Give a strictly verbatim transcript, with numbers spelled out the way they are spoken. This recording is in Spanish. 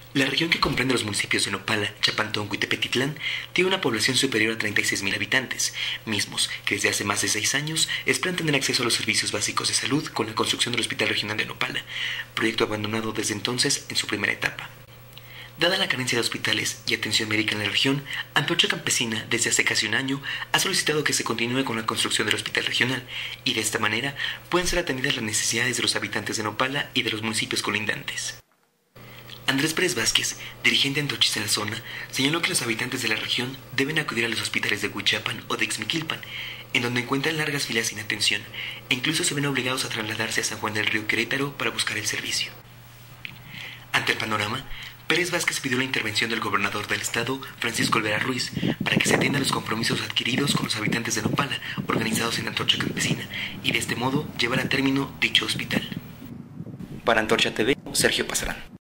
La región que comprende los municipios de Nopala, Chapantonco y Tepetitlán tiene una población superior a treinta y seis mil habitantes, mismos que desde hace más de seis años esperan tener acceso a los servicios básicos de salud con la construcción del Hospital Regional de Nopala, proyecto abandonado desde entonces en su primera etapa. Dada la carencia de hospitales y atención médica en la región, Antorcha Campesina, desde hace casi un año, ha solicitado que se continúe con la construcción del Hospital Regional y de esta manera pueden ser atendidas las necesidades de los habitantes de Nopala y de los municipios colindantes. Andrés Pérez Vázquez, dirigente antorchista en la zona, señaló que los habitantes de la región deben acudir a los hospitales de Huichapan o de Ixmiquilpan, en donde encuentran largas filas sin atención, e incluso se ven obligados a trasladarse a San Juan del Río Querétaro para buscar el servicio. Ante el panorama, Pérez Vázquez pidió la intervención del gobernador del estado, Francisco Olvera Ruiz, para que se atiendan los compromisos adquiridos con los habitantes de Nopala, organizados en Antorcha Campesina, y de este modo llevar a término dicho hospital. Para Antorcha T V, Sergio Pasarán.